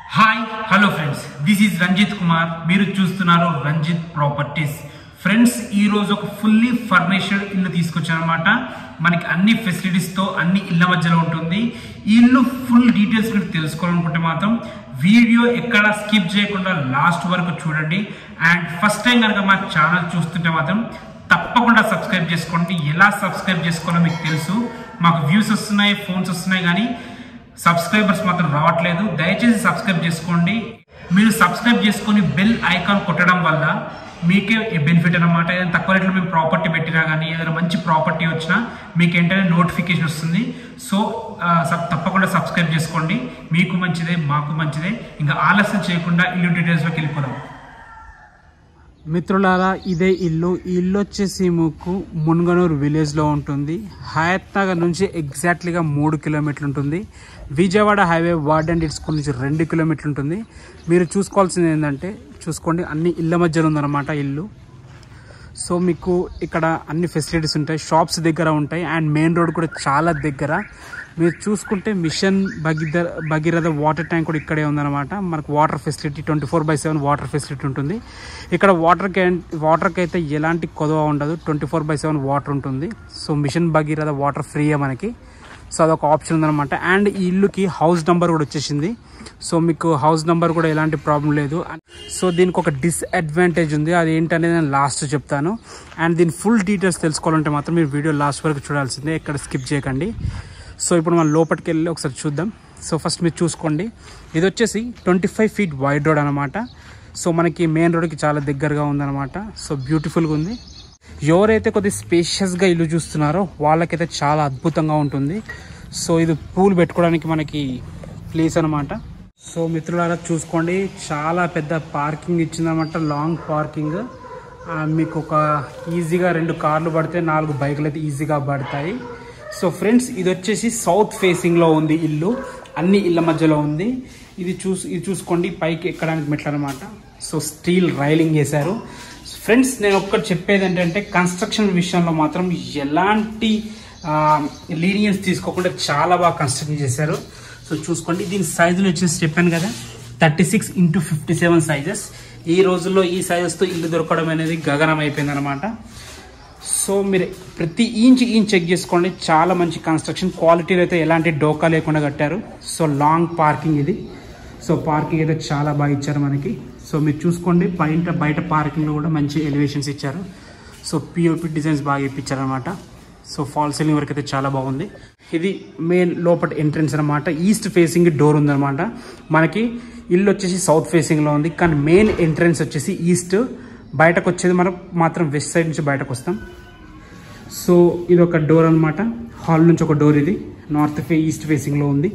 Hi hello friends, this is Ranjith Kumar. మీరు చూస్తున్నారు Ranjith properties. Friends, ఈరోజు ఒక ఫుల్లీ ఫర్నిష్డ్ ఇల్లు తీసుకొచ్చాను అనమాట. మనకి అన్ని ఫెసిలిటీస్తో అన్ని ఇళ్ళ మధ్యలో ఉంటుంది. ఈ ఇల్లు ఫుల్ డీటెయిల్స్ మీరు తెలుసుకోవాలనుకుంటే మాత్రం వీడియో ఎక్కడ స్కిప్ చేయకుండా లాస్ట్ వరకు చూడండి. అండ్ ఫస్ట్ టైం కనుక మా ఛానల్ చూస్తుంటే మాత్రం తప్పకుండా సబ్స్క్రైబ్ చేసుకోండి. ఎలా సబ్స్క్రైబ్ చేసుకోవాలో మీకు తెలుసు. మాకు వ్యూస్ వస్తున్నాయి, ఫోన్స్ వస్తున్నాయి, కానీ సబ్స్క్రైబర్స్ మాత్రం రావట్లేదు. దయచేసి సబ్స్క్రైబ్ చేసుకోండి. మీరు సబ్స్క్రైబ్ చేసుకొని బెల్ ఐకాన్ కొట్టడం వల్ల మీకే బెనిఫిట్ అనమాట. ఏదైనా తక్కువ రేట్లో మేము ప్రాపర్టీ పెట్టినా కానీ ఏదైనా మంచి ప్రాపర్టీ వచ్చినా మీకు ఏంటంటే నోటిఫికేషన్ వస్తుంది. సో తప్పకుండా సబ్స్క్రైబ్ చేసుకోండి. మీకు మంచిదే, మాకు మంచిదే. ఇంకా ఆలస్యం చేయకుండా ఇల్లు డీటెయిల్స్లోకి వెళ్ళిపోదాం. మిత్రులారా, ఇదే ఇల్లు. ఈ ఇల్లు వచ్చేసి మీకు మున్గనూరు విలేజ్లో ఉంటుంది. హయత్ నగర్ నుంచి ఎగ్జాక్ట్లీగా 3 కిలోమీటర్లు ఉంటుంది. Vijayawada highway ward and school నుంచి 2 కిలోమీటర్లు ఉంటుంది. మీరు చూసుకోవాల్సింది ఏంటంటే, చూసుకోండి, అన్ని ఇళ్ళ మధ్యలో ఉందన్నమాట ఇల్లు. సో మీకు ఇక్కడ అన్ని ఫెసిలిటీస్ ఉంటాయి, షాప్స్ దగ్గర ఉంటాయి, అండ్ మెయిన్ రోడ్ కూడా చాలా దగ్గర. మీరు చూసుకుంటే మిషన్ భగీరథ వాటర్ ట్యాంక్ కూడా ఇక్కడే ఉందన్నమాట. మనకు వాటర్ ఫెసిలిటీ 24/7 వాటర్ ఫెసిలిటీ ఉంటుంది. ఇక్కడ వాటర్కి అయితే ఎలాంటి కొదవ ఉండదు, 24/7 వాటర్ ఉంటుంది. సో మిషన్ భగీరథ వాటర్ ఫ్రీయే మనకి. సో అదొక ఆప్షన్ ఉందన్నమాట. అండ్ ఈ ఇల్లుకి హౌస్ నెంబర్ కూడా వచ్చేసింది. సో మీకు హౌస్ నెంబర్ కూడా ఎలాంటి ప్రాబ్లం లేదు. సో దీనికి ఒక డిస్అడ్వాంటేజ్ ఉంది, అది ఏంటనేది నేను లాస్ట్ చెప్తాను. అండ్ దీని ఫుల్ డీటెయిల్స్ తెలుసుకోవాలంటే మాత్రం మీరు వీడియో లాస్ట్ వరకు చూడాల్సిందే, ఎక్కడ స్కిప్ చేయకండి. సో ఇప్పుడు మనం లోపలికి వెళ్ళి ఒకసారి చూద్దాం. సో ఫస్ట్ మీరు చూసుకోండి, ఇది వచ్చేసి 25 ఫీట్ వైడ్ రోడ్ అనమాట. సో మనకి మెయిన్ రోడ్కి చాలా దగ్గరగా ఉందన్నమాట. సో బ్యూటిఫుల్గా ఉంది. ఎవరైతే కొద్దిగా స్పేషియస్గా ఇల్లు చూస్తున్నారో వాళ్ళకైతే చాలా అద్భుతంగా ఉంటుంది. సో ఇది పూలు పెట్టుకోవడానికి మనకి ప్లేస్ అనమాట. సో మిత్రులారా చూసుకోండి, చాలా పెద్ద పార్కింగ్ ఇచ్చిందనమాట, లాంగ్ పార్కింగ్. మీకు ఒక ఈజీగా 2 కార్లు పడితే 4 బైకులు అయితే ఈజీగా పడతాయి. సో ఫ్రెండ్స్, ఇది వచ్చేసి సౌత్ ఫేసింగ్లో ఉంది ఇల్లు, అన్ని ఇళ్ళ మధ్యలో ఉంది. ఇది చూసుకోండి, పైకి ఎక్కడానికి మెట్లు అనమాట. సో స్టీల్ రైలింగ్ వేశారు. ఫ్రెండ్స్, నేను ఒక్కటి చెప్పేది ఏంటంటే, కన్స్ట్రక్షన్ విషయంలో మాత్రం ఎలాంటి లీనియన్స్ తీసుకోకుండా చాలా బాగా కన్స్ట్రక్షన్ చేశారు. సో చూసుకోండి, దీని సైజులు వచ్చేసి చెప్పాను కదా, 36x57 సైజెస్. ఈ రోజుల్లో ఈ సైజెస్తో ఇల్లు దొరకడం అనేది గగనం అయిపోయింది అనమాట. సో మీరు ప్రతి ఇంచ్ చెక్ చేసుకోండి, చాలా మంచి కన్స్ట్రక్షన్ క్వాలిటీలో అయితే ఎలాంటి డోకా లేకుండా కట్టారు. సో లాంగ్ పార్కింగ్ ఇది. సో పార్కింగ్ అయితే చాలా బాగా ఇచ్చారు మనకి. సో మీరు చూసుకోండి, బయట పార్కింగ్లో కూడా మంచి ఎలివేషన్స్ ఇచ్చారు. సో పిఓపి డిజైన్స్ బాగా ఇప్పించారు అనమాట. సో ఫాల్ సీలింగ్ వరకు అయితే చాలా బాగుంది. ఇది మెయిన్ లోపల ఎంట్రన్స్ అనమాట. ఈస్ట్ ఫేసింగ్ డోర్ ఉందన్నమాట. మనకి ఇల్లు వచ్చేసి సౌత్ ఫేసింగ్లో ఉంది, కానీ మెయిన్ ఎంట్రన్స్ వచ్చేసి ఈస్ట్. బయటకు వచ్చేది మనం మాత్రం వెస్ట్ సైడ్ నుంచి బయటకు వస్తాం. సో ఇది ఒక డోర్ అనమాట. హాల్ నుంచి ఒక డోర్, ఇది ఈస్ట్ ఫేసింగ్లో ఉంది.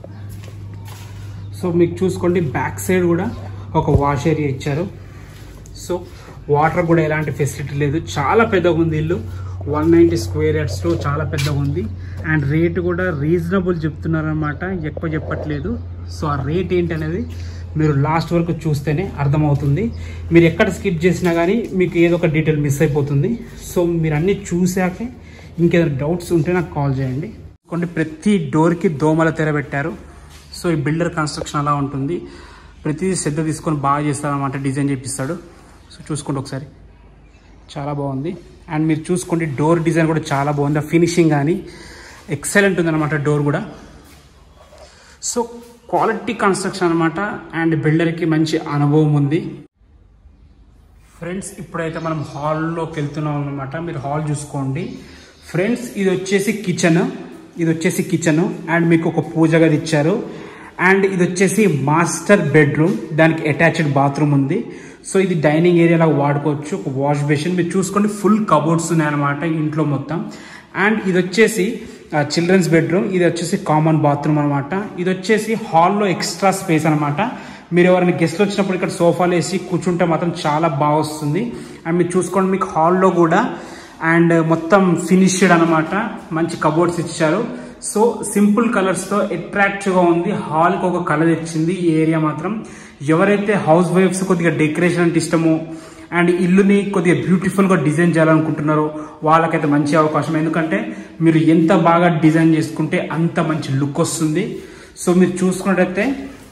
సో మీకు చూసుకోండి, బ్యాక్ సైడ్ కూడా ఒక వాష్ ఏరియా ఇచ్చారు. సో వాటర్ కూడా ఎలాంటి ఫెసిలిటీ లేదు, చాలా పెద్దగా ఉంది ఇల్లు. 190 స్క్వేర్ యార్డ్స్లో చాలా పెద్దగా ఉంది. అండ్ రేట్ కూడా రీజనబుల్ చెప్తున్నారనమాట, ఎక్కువ చెప్పట్లేదు. సో ఆ రేట్ ఏంటి అనేది మీరు లాస్ట్ వరకు చూస్తేనే అర్థమవుతుంది. మీరు ఎక్కడ స్కిప్ చేసినా కానీ మీకు ఏదో ఒక డీటెయిల్ మిస్ అయిపోతుంది. సో మీరు అన్నీ చూసాకే ఇంకేదైనా డౌట్స్ ఉంటే నాకు కాల్ చేయండి. కొన్ని ప్రతి డోర్కి దోమల తెర పెట్టారు. సో ఈ బిల్డర్ కన్స్ట్రక్షన్ అలా ఉంటుంది, ప్రతిదీ శ్రద్ధ తీసుకొని బాగా చేస్తారనమాట, డిజైన్ చేపిస్తాడు. సో చూసుకోండి ఒకసారి, చాలా బాగుంది. అండ్ మీరు చూసుకోండి, డోర్ డిజైన్ కూడా చాలా బాగుంది, ఆ ఫినిషింగ్ కానీ ఎక్సలెంట్ ఉందన్నమాట డోర్ కూడా. సో క్వాలిటీ కన్స్ట్రక్షన్ అనమాట. అండ్ బిల్డర్కి మంచి అనుభవం ఉంది. ఫ్రెండ్స్, ఇప్పుడైతే మనం హాల్లోకి వెళ్తున్నాం అనమాట. మీరు హాల్ చూసుకోండి. ఫ్రెండ్స్, ఇది వచ్చేసి కిచెన్. అండ్ మీకు ఒక పూజ గది ఇచ్చారు. అండ్ ఇది వచ్చేసి మాస్టర్ బెడ్రూమ్, దానికి అటాచ్డ్ బాత్రూమ్ ఉంది. సో ఇది డైనింగ్ ఏరియాలో వాడుకోవచ్చు. ఒక వాష్ బేసిన్ మీరు చూసుకోండి, ఫుల్ కబోర్డ్స్ ఉన్నాయన్నమాట ఇంట్లో మొత్తం. అండ్ ఇది వచ్చేసి చిల్డ్రన్స్ బెడ్రూమ్, ఇది వచ్చేసి కామన్ బాత్రూమ్ అనమాట. ఇది వచ్చేసి హాల్లో ఎక్స్ట్రా స్పేస్ అనమాట. మీరు ఎవరైనా గెస్ట్లు వచ్చినప్పుడు ఇక్కడ సోఫాలు వేసి కూర్చుంటే మాత్రం చాలా బాగా వస్తుంది. అండ్ మీరు చూసుకోండి, మీకు హాల్లో కూడా అండ్ మొత్తం ఫినిష్డ్ అనమాట, మంచి కబోర్డ్స్ ఇచ్చారు. సో సింపుల్ కలర్స్తో అట్రాక్టివ్గా ఉంది. హాల్కి ఒక కలర్ ఇచ్చింది ఈ ఏరియా మాత్రం. ఎవరైతే హౌస్ వైఫ్స్ కొద్దిగా డెకరేషన్ అంటే ఇష్టమో అండ్ ఇల్లుని కొద్దిగా బ్యూటిఫుల్గా డిజైన్ చేయాలనుకుంటున్నారో వాళ్ళకైతే మంచి అవకాశం. ఎందుకంటే మీరు ఎంత బాగా డిజైన్ చేసుకుంటే అంత మంచి లుక్ వస్తుంది. సో మీరు చూసుకున్నట్టయితే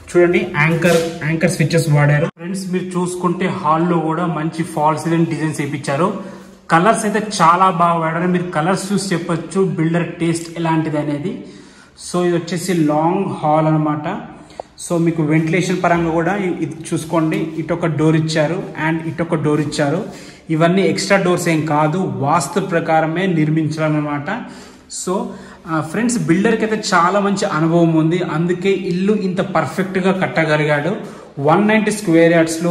చూడండి యాంకర్ స్విచెస్ వాడారు. ఫ్రెండ్స్ మీరు చూసుకుంటే హాల్లో కూడా మంచి ఫాల్ సీలింగ్ డిజైన్స్ వేయించారు. కలర్స్ అయితే చాలా బాగా వాడారు. మీరు కలర్స్ చూసి చెప్పొచ్చు బిల్డర్ టేస్ట్ ఎలాంటిది అనేది. సో ఇది వచ్చేసి లాంగ్ హాల్ అనమాట. సో మీకు వెంటిలేషన్ పరంగా కూడా ఇది చూసుకోండి, ఇటొక డోర్ ఇచ్చారు అండ్ ఇటొక డోర్ ఇచ్చారు. ఇవన్నీ ఎక్స్ట్రా డోర్స్ ఏం కాదు, వాస్తు ప్రకారమే నిర్మించాలన్నమాట. సో ఫ్రెండ్స్ బిల్డర్కి అయితే చాలా మంచి అనుభవం ఉంది, అందుకే ఇల్లు ఇంత పర్ఫెక్ట్గా కట్టగలిగాడు. 190 స్క్వేర్ యార్డ్స్లో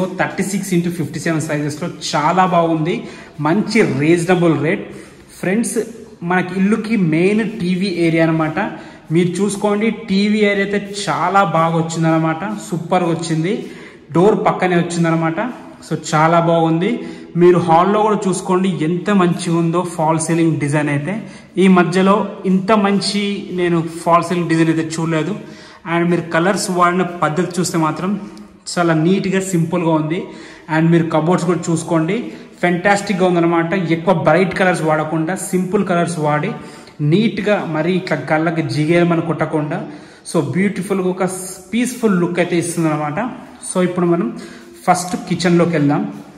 36x57 సైజెస్లో చాలా బాగుంది, మంచి రీజనబుల్ రేట్. ఫ్రెండ్స్ మనకి ఇల్లుకి మెయిన్ టీవీ ఏరియా అనమాట. మీరు చూసుకోండి టీవీ ఏరియా అయితే చాలా బాగా వచ్చిందనమాట, సూపర్గా వచ్చింది. డోర్ పక్కనే వచ్చిందనమాట. సో చాలా బాగుంది. మీరు హాల్లో కూడా చూసుకోండి ఎంత మంచిగా ఉందో ఫాల్ సీలింగ్ డిజైన్ అయితే. ఈ మధ్యలో ఇంత మంచి నేను ఫాల్ సీలింగ్ డిజైన్ అయితే చూడలేదు. అండ్ మీరు కలర్స్ వాడిన పద్ధతి చూస్తే మాత్రం చాలా నీట్గా సింపుల్గా ఉంది. అండ్ మీరు కబోర్డ్స్ కూడా చూసుకోండి ఫెంటాస్టిక్గా ఉందన్నమాట. ఎక్కువ బ్రైట్ కలర్స్ వాడకుండా సింపుల్ కలర్స్ వాడి నీట్గా మరీ ఇట్లా కళ్ళకి జిగేమని కొట్టకుండా సో బ్యూటిఫుల్గా ఒక పీస్ఫుల్ లుక్ అయితే ఇస్తుంది అనమాట. సో ఇప్పుడు మనం ఫస్ట్ కిచెన్లోకి వెళ్దాం.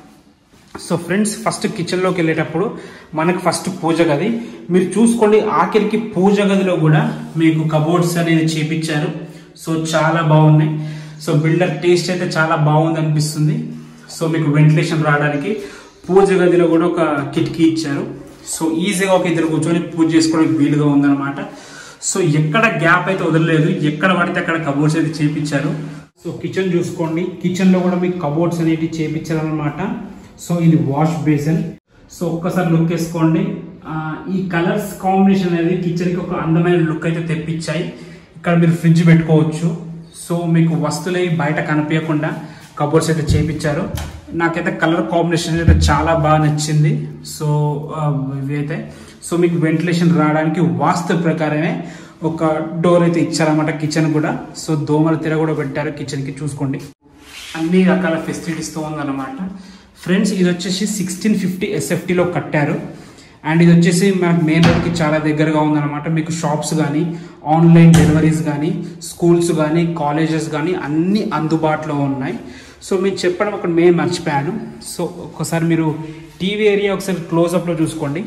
సో ఫ్రెండ్స్ ఫస్ట్ కిచెన్లోకి వెళ్ళేటప్పుడు మనకు ఫస్ట్ పూజ గది మీరు చూసుకోండి. ఆఖరికి పూజ గదిలో కూడా మీకు కబోర్డ్స్ అనేది చేపించారు. సో చాలా బాగున్నాయి. సో బిల్డర్ టేస్ట్ అయితే చాలా బాగుంది అనిపిస్తుంది. సో మీకు వెంటిలేషన్ రావడానికి పూజ గదిలో కూడా ఒక కిటికీ ఇచ్చారు. సో ఈజీగా ఒక ఇద్దరు కూర్చొని పూజ చేసుకోవడానికి వీలుగా ఉందన్నమాట. సో ఎక్కడ గ్యాప్ అయితే వదలలేదు, ఎక్కడ పడితే అక్కడ కబోర్డ్స్ అయితే చేపించారు. సో కిచెన్ చూసుకోండి, కిచెన్ లో కూడా మీకు కబోర్డ్స్ అనేవి చేపించారనమాట. సో ఇది వాష్ బేసిన్. సో ఒక్కసారి లుక్ వేసుకోండి. ఈ కలర్స్ కాంబినేషన్ అనేది కిచెన్ కి ఒక అందమైన లుక్ అయితే తెప్పించాయి. ఇక్కడ మీరు ఫ్రిడ్జ్ పెట్టుకోవచ్చు. సో మీకు వస్తువులు బయట కనిపించకుండా కబోర్డ్స్ అయితే చేపించారు. నాకైతే కలర్ కాంబినేషన్ అయితే చాలా బాగా నచ్చింది. సో ఇవి అయితే సో మీకు వెంటిలేషన్ రావడానికి వాస్తు ప్రకారమే ఒక డోర్ అయితే ఇచ్చారన్నమాట కిచెన్ కూడా. సో దోమల తెర కూడా పెట్టారు కిచెన్ కి, చూసుకోండి అన్ని రకాల ఫెసిలిటీస్తో ఉందన్నమాట. ఫ్రెండ్స్ ఇది వచ్చేసి 1650 SFTలో కట్టారు. అండ్ ఇది వచ్చేసి మనకు మెయిన్ రోడ్కి చాలా దగ్గరగా ఉందన్నమాట. మీకు షాప్స్ కానీ ఆన్లైన్ డెలివరీస్ కానీ స్కూల్స్ కానీ కాలేజెస్ కానీ అన్నీ అందుబాటులో ఉన్నాయి. సో మీరు చెప్పడం ఒక మెయిన్ మర్చిపోయాను. సో ఒకసారి మీరు టీవీ ఏరియా ఒకసారి క్లోజ్అప్లో చూసుకోండి.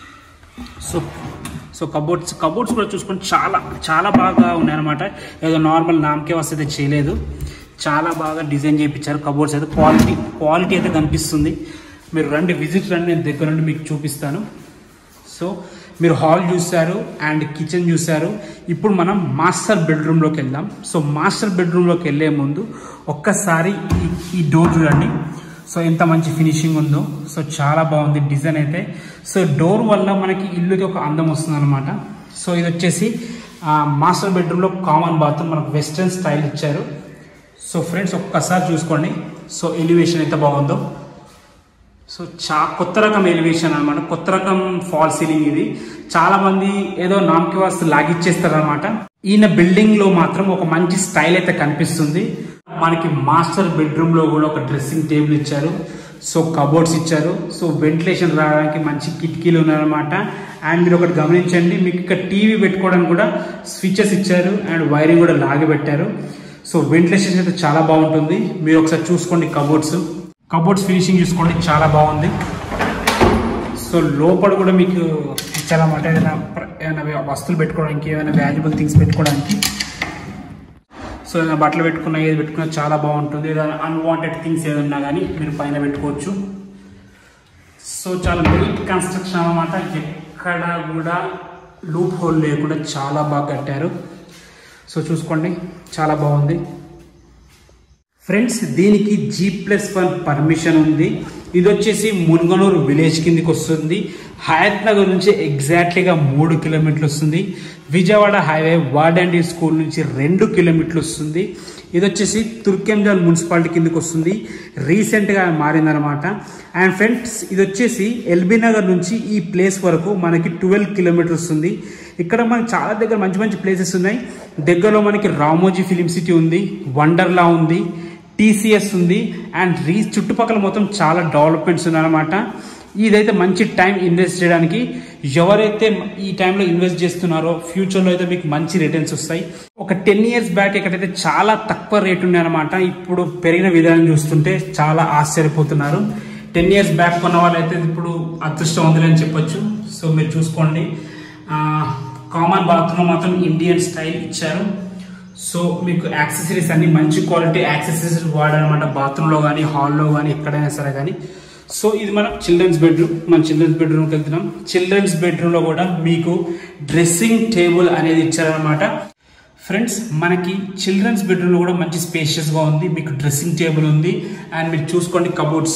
సో కబోర్డ్స్ కూడా చూసుకోండి చాలా చాలా బాగా ఉన్నాయన్నమాట. ఏదో నార్మల్ నామకే వస్తే చేయలేదు, చాలా బాగా డిజైన్ చేయించారు. కబోర్డ్స్ అయితే క్వాలిటీ అయితే కనిపిస్తుంది. మీరు రండి, విజిట్ రండి, నేను దగ్గర నుండి మీకు చూపిస్తాను. సో మీరు హాల్ చూశారు అండ్ కిచెన్ చూశారు. ఇప్పుడు మనం మాస్టర్ బెడ్రూమ్లోకి వెళ్దాం. సో మాస్టర్ బెడ్రూమ్లోకి వెళ్ళే ముందు ఒక్కసారి ఈ డోర్ చూడండి. సో ఎంత మంచి ఫినిషింగ్ ఉందో. సో చాలా బాగుంది డిజైన్ అయితే. సో డోర్ వల్ల మనకి ఇల్లుకి ఒక అందం వస్తుంది అనమాట. సో ఇది వచ్చేసి మాస్టర్ బెడ్రూమ్లో కామన్ బాత్రూమ్ మనకు వెస్ట్రన్ స్టైల్ ఇచ్చారు. సో ఫ్రెండ్స్ ఒక్కసారి చూసుకోండి. సో ఎలివేషన్ ఎంత బాగుందో. సో కొత్త రకం ఎలివేషన్ అనమాట, కొత్త రకం ఫాల్ సీలింగ్ ఇది. చాలా మంది ఏదో నామకి వాస్తు లాగిచ్చేస్తారు అనమాట. ఈయన బిల్డింగ్ లో మాత్రం ఒక మంచి స్టైల్ అయితే కనిపిస్తుంది. మనకి మాస్టర్ బెడ్రూమ్ లో కూడా ఒక డ్రెస్సింగ్ టేబుల్ ఇచ్చారు. సో కబోర్డ్స్ ఇచ్చారు. సో వెంటిలేషన్ రావడానికి మంచి కిటికీలు ఉన్నాయన్నమాట. అండ్ మీరు ఒకటి గమనించండి, మీకు ఇక్కడ టీవీ పెట్టుకోవడానికి కూడా స్విచెస్ ఇచ్చారు అండ్ వైరింగ్ కూడా లాగి పెట్టారు. సో వెంటిలేషన్ అయితే చాలా బాగుంటుంది. మీరు ఒకసారి చూసుకోండి కబోర్డ్స్ ఫినిషింగ్ చూసుకోండి, చాలా బాగుంది. సో లోపల కూడా మీకు ఇచ్చారన్నమాట, ఏదైనా వస్తువులు పెట్టుకోవడానికి, ఏమైనా వాల్యుబుల్ థింగ్స్ పెట్టుకోవడానికి. సో ఏదైనా బట్టలు పెట్టుకున్నా ఏది పెట్టుకున్నా చాలా బాగుంటుంది. ఏదైనా అన్వాంటెడ్ థింగ్స్ ఏదన్నా కానీ మీరు పైన పెట్టుకోవచ్చు. సో చాలా నీట్ కన్స్ట్రక్షన్ అన్నమాట. ఎక్కడ కూడా లూప్ హోల్ లేకుండా చాలా బాగా కట్టారు. సో చూసుకోండి చాలా బాగుంది. ఫ్రెండ్స్ దీనికి G+1 పర్మిషన్ ఉంది. ఇది వచ్చేసి మున్గనూరు విలేజ్ కిందికి వస్తుంది. హయత్ నగర్ నుంచి ఎగ్జాక్ట్లీగా 3 కిలోమీటర్లు వస్తుంది. విజయవాడ హైవే వార్డండి స్కూల్ నుంచి 2 కిలోమీటర్లు వస్తుంది. ఇది వచ్చేసి తుర్కెంజల్ మున్సిపాలిటీ కిందకి వస్తుంది. రీసెంట్గా మారిందనమాట. అండ్ ఫ్రెండ్స్ ఇది వచ్చేసి ఎల్బీ నగర్ నుంచి ఈ ప్లేస్ వరకు మనకి 12 కిలోమీటర్స్ వస్తుంది. ఇక్కడ మనకి చాలా దగ్గర మంచి మంచి ప్లేసెస్ ఉన్నాయి. దగ్గరలో మనకి రామోజీ ఫిలిం సిటీ ఉంది, వండర్లా ఉంది, TCS ఉంది. అండ్ చుట్టుపక్కల మొత్తం చాలా డెవలప్మెంట్స్ ఉన్నాయన్నమాట. ఇదైతే మంచి టైం ఇన్వెస్ట్ చేయడానికి. ఎవరైతే ఈ టైంలో ఇన్వెస్ట్ చేస్తున్నారో ఫ్యూచర్లో అయితే మీకు మంచి రిటర్న్స్ వస్తాయి. ఒక 10 years బ్యాక్ ఎక్కడైతే చాలా తక్కువ రేట్ ఉండే అనమాట, ఇప్పుడు పెరిగిన విధానం చూస్తుంటే చాలా ఆశ్చర్యపోతున్నారు. 10 years బ్యాక్ కొన్న వాళ్ళైతే ఇప్పుడు అదృష్టవంతులు అని చెప్పొచ్చు. సో మీరు చూసుకోండి, కామన్ బాత్రూమ్ మాత్రం ఇండియన్ స్టైల్ ఇచ్చారు. సో మీకు యాక్సెసరీస్ అన్ని మంచి క్వాలిటీ యాక్సెసరీస్ వాడారనమాట, బాత్రూంలో కానీ హాల్లో కానీ ఎక్కడైనా సరే కానీ. సో ఇది మనం చిల్డ్రన్స్ బెడ్రూమ్. మన చిల్డ్రన్స్ బెడ్రూమ్కి వెళ్తున్నాం. చిల్డ్రన్స్ బెడ్రూమ్లో కూడా మీకు డ్రెస్సింగ్ టేబుల్ అనేది ఇచ్చారనమాట. ఫ్రెండ్స్ మనకి చిల్డ్రన్స్ బెడ్రూమ్లో కూడా మంచి స్పేషియస్గా ఉంది. మీకు డ్రెస్సింగ్ టేబుల్ ఉంది అండ్ మీరు చూసుకోండి కబోర్డ్స్.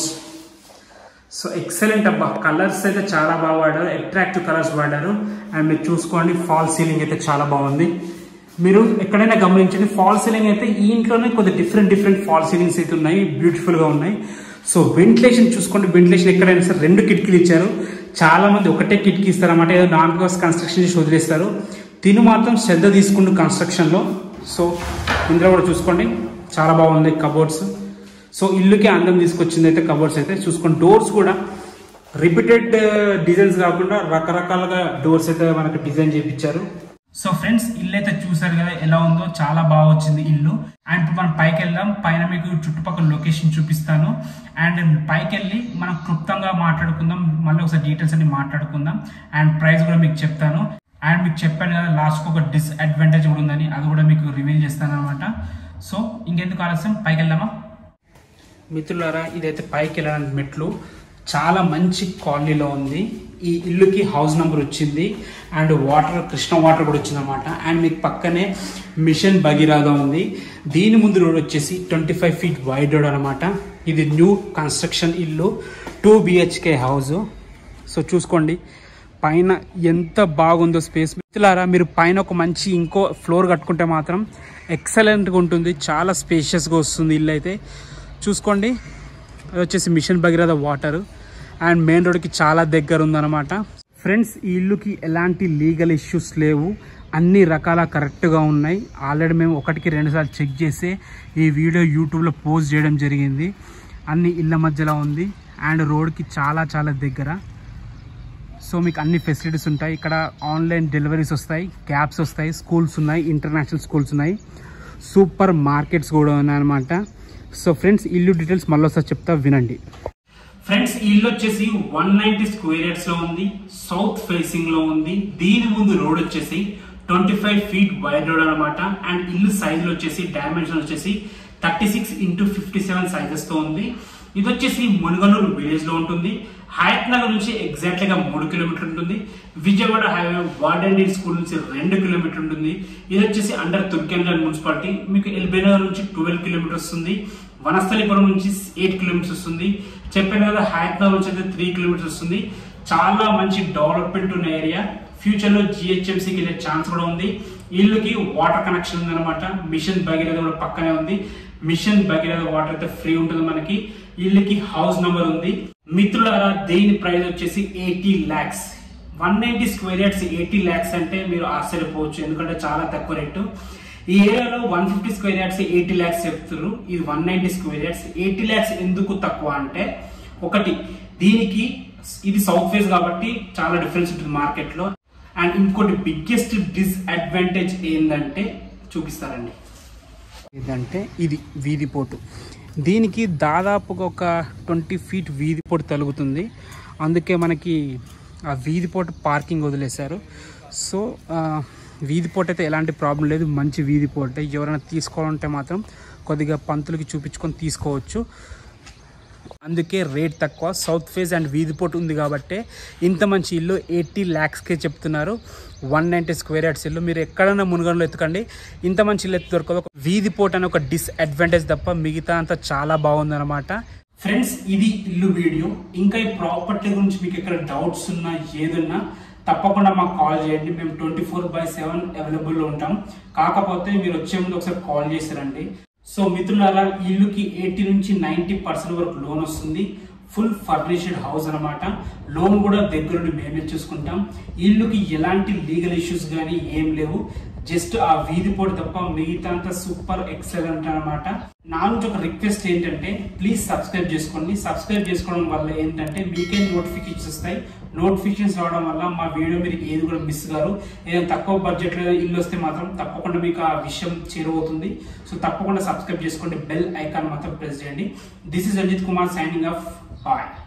సో ఎక్సలెంట్ అబ్బా, కలర్స్ అయితే చాలా బాగా వాడారు, అట్రాక్టివ్ కలర్స్ వాడారు. అండ్ మీరు చూసుకోండి ఫాల్ సీలింగ్ అయితే చాలా బాగుంది. మీరు ఎక్కడైనా గమనించండి, ఫాల్ సీలింగ్ అయితే ఈ ఇంట్లోనే కొద్ది డిఫరెంట్ ఫాల్ సీలింగ్స్ అయితే ఉన్నాయి, బ్యూటిఫుల్గా ఉన్నాయి. సో వెంటిలేషన్ చూసుకోండి, వెంటిలేషన్ ఎక్కడైనా సరే 2 కిటికీలు ఇచ్చారు. చాలా మంది ఒకటే కిటికీ ఇస్తారన్నమాట, ఏదో నాన్ హౌస్ కన్స్ట్రక్షన్ చేసి వదిలేస్తారు. తిను మాత్రం శ్రద్ధ తీసుకుంటూ కన్స్ట్రక్షన్లో. సో ఇందులో కూడా చూసుకోండి చాలా బాగుంది కబోర్డ్స్. సో ఇల్లుకి అందం తీసుకొచ్చింది అయితే కబోర్డ్స్ అయితే చూసుకోండి. డోర్స్ కూడా రిపీటెడ్ డిజైన్స్ కాకుండా రకరకాలుగా డోర్స్ అయితే మనకు డిజైన్ చేయించారు. సో ఫ్రెండ్స్ ఇల్లు అయితే చూసారు కదా ఎలా ఉందో, చాలా బాగా వచ్చింది ఇల్లు. అండ్ ఇప్పుడు మనం పైకి వెళ్దాం. పైన మీకు చుట్టుపక్కల లొకేషన్ చూపిస్తాను. అండ్ పైకి వెళ్ళి మనం క్లుప్తంగా మాట్లాడుకుందాం, మళ్ళీ ఒకసారి డీటెయిల్స్ అన్ని మాట్లాడుకుందాం. అండ్ ప్రైస్ కూడా మీకు చెప్తాను. అండ్ మీకు చెప్పాను కదా లాస్ట్కి ఒక డిస్అడ్వాంటేజ్ కూడా ఉందని, అది కూడా మీకు రివీల్ చేస్తాను అనమాట. సో ఇంకెందుకు ఆలస్యం, పైకి వెళ్దామా మిత్రులారా. ఇదైతే పైకి వెళ్ళడానికి మెట్లు చాలా మంచి కాలనీలో ఉంది. ఈ ఇల్లుకి హౌస్ నెంబర్ వచ్చింది అండ్ వాటర్ కృష్ణ వాటర్ కూడా వచ్చింది అనమాట. అండ్ మీకు పక్కనే మిషన్ భగీరథ ఉంది. దీని ముందు రోడ్ వచ్చేసి 25 feet వైడ్ రోడ్ అనమాట. ఇది న్యూ కన్స్ట్రక్షన్ ఇల్లు, 2 BHK హౌస్. సో చూసుకోండి పైన ఎంత బాగుందో స్పేస్. మిత్రులారా మీరు పైన ఒక మంచి ఇంకో ఫ్లోర్ కట్టుకుంటే మాత్రం ఎక్సలెంట్గా ఉంటుంది, చాలా స్పేషియస్గా వస్తుంది ఇల్లు అయితే. చూసుకోండి అది వచ్చేసి mission Bhagiratha water and main రోడ్కి చాలా దగ్గర ఉందన్నమాట. ఫ్రెండ్స్ ఈ ఇల్లుకి ఎలాంటి లీగల్ ఇష్యూస్ లేవు, అన్ని రకాల కరెక్ట్గా ఉన్నాయి. ఆల్రెడీ మేము 1కి 2 సార్లు చెక్ చేసి ఈ వీడియో యూట్యూబ్లో పోస్ట్ చేయడం జరిగింది. అన్ని ఇళ్ళ మధ్యలో ఉంది అండ్ రోడ్కి చాలా దగ్గర. సో మీకు అన్ని ఫెసిలిటీస్ ఉంటాయి ఇక్కడ. ఆన్లైన్ డెలివరీస్ వస్తాయి, క్యాబ్స్ వస్తాయి, స్కూల్స్ ఉన్నాయి, ఇంటర్నేషనల్ స్కూల్స్ ఉన్నాయి, సూపర్ మార్కెట్స్ కూడా ఉన్నాయన్నమాట. సో ఫ్రెండ్స్ ఇల్లు డీటెయిల్స్ మళ్ళీ ఒకసారి చెప్తా వినండి. ఫ్రెండ్స్ ఈ ఇల్లు వచ్చేసి 190 square yards లో ఉంది, సౌత్ ఫేసింగ్ లో ఉంది. దీని ముందు రోడ్ వచ్చేసి 25 feet వైడ్ రోడ్ అనమాట. అండ్ ఇల్లు సైజ్ వచ్చేసి డైమెన్షన్ వచ్చేసి 36 x 57 సైజెస్ తో ఉంది. ఇది వచ్చేసి మునుగనూరు విలేజ్ లో ఉంటుంది. హయత్ నగర్ నుంచి ఎగ్జాక్ట్ గా 3 kilometers ఉంటుంది. విజయవాడ హైవే వార్డెన్ స్కూల్ నుంచి 2 kilometers ఉంటుంది. ఇది వచ్చేసి అండర్ తుర్కెంజల్ మున్సిపాలిటీ. మీకు ఎల్బీ నగర్ నుంచి 12 kilometers వస్తుంది. వనస్థలిపురం నుంచి 8 kilometers వస్తుంది. చెప్పాను కదా హయత్ నగర్ నుంచి అయితే 3 kilometers వస్తుంది. చాలా మంచి డెవలప్మెంట్ ఉన్న ఏరియా. ఫ్యూచర్ లో GHMCకి వెళ్ళే ఛాన్స్ కూడా ఉంది. ఇల్లుకి వాటర్ కనెక్షన్ ఉంది అనమాట. మిషన్ భగీరథ కూడా పక్కనే ఉంది. మిషన్ భగీరథ వాటర్ అయితే ఫ్రీ ఉంటుంది మనకి. ఇల్లుకి హౌస్ నెంబర్ ఉంది. మిత్రులారా దీని ప్రైస్ వచ్చేసి 80 lakhs. 190 square yards 80 lakhs అంటే మీరు ఆశ్చర్యపోవచ్చు, ఎందుకంటే చాలా తక్కువ రేటు. ఈ ఏరియాలో 150 square yards 80 lakhs చెప్తున్నారు. ఇది 190 square yards 80 lakhs ఎందుకు తక్కువ అంటే, ఒకటి దీనికి ఇది సౌత్ ఫేస్ కాబట్టి చాలా డిఫరెన్స్ ఉంటుంది మార్కెట్ లో. అండ్ ఇంకోటి బిగ్గెస్ట్ డిస్అడ్వాంటేజ్ ఏంటంటే చూపిస్తారండి. ఇదంటే ఇది వీధి పోటు. దీనికి దాదాపుగా ఒక 20 feet వీధి పోటు తలుగుతుంది. అందుకే మనకి ఆ వీధి పోటు పార్కింగ్ వదిలేశారు. సో వీధి పోటు అయితే ఎలాంటి ప్రాబ్లం లేదు, మంచి వీధి పోటు. ఎవరైనా తీసుకోవాలంటే మాత్రం కొద్దిగా పంతులకి చూపించుకొని తీసుకోవచ్చు. అందుకే రేట్ తక్కువ. సౌత్ ఫేస్ అండ్ వీధి పోటు ఉంది కాబట్టి ఇంత మంచి ఇల్లు 80 lakhsకే చెప్తున్నారు. 190 square yards ఇల్లు. మీరు ఎక్కడైనా మునుగనలో ఎత్తుకండి, ఇంత మంచి ఇల్లు ఎత్తు దొరకదు. వీధి పోటు అనే ఒక డిస్అడ్వాంటేజ్ తప్ప మిగతా అంతా చాలా బాగుందన్నమాట. ఫ్రెండ్స్ ఇది ఇల్లు వీడియో. ఇంకా ఈ ప్రాపర్టీ గురించి మీకు ఎక్కడ డౌట్స్ ఉన్నా ఏదున్నా తప్పకుండా మాకు కాల్ చేయండి. మేము 24/7 అవైలబుల్లో ఉంటాం. కాకపోతే మీరు వచ్చే ముందు ఒకసారి కాల్ చేశారండి. సో మిత్రులారా ఇల్లుకి 80 నుంచి 90% వరకు లోన్ వస్తుంది. ఫుల్ ఫర్నిష్డ్ హౌస్ అనమాట. లోన్ కూడా దగ్గరుండి మేమే చూసుకుంటాం. ఇల్లుకి ఎలాంటి లీగల్ ఇష్యూస్ కానీ ఏం లేవు. జస్ట్ ఆ వీధి పోటీ తప్ప మిగతా అంతా సూపర్ ఎక్సలెంట్ అనమాట. నా నుంచి ఒక రిక్వెస్ట్ ఏంటంటే ప్లీజ్ సబ్స్క్రైబ్ చేసుకోండి. సబ్స్క్రైబ్ చేసుకోవడం వల్ల ఏంటంటే మీకే నోటిఫికేషన్స్ వస్తాయి. నోటిఫికేషన్స్ రావడం వల్ల మా వీడియో మీరు ఏది కూడా మిస్ గారు. ఏదైనా తక్కువ బడ్జెట్ లో ఇల్లు వస్తే మాత్రం తప్పకుండా మీకు ఆ విషయం చేరువవుతుంది. సో తప్పకుండా సబ్స్క్రైబ్ చేసుకోండి. బెల్ ఐకాన్ మాత్రం ప్రెస్ చేయండి. This is Ranjith Kumar signing off. Bye.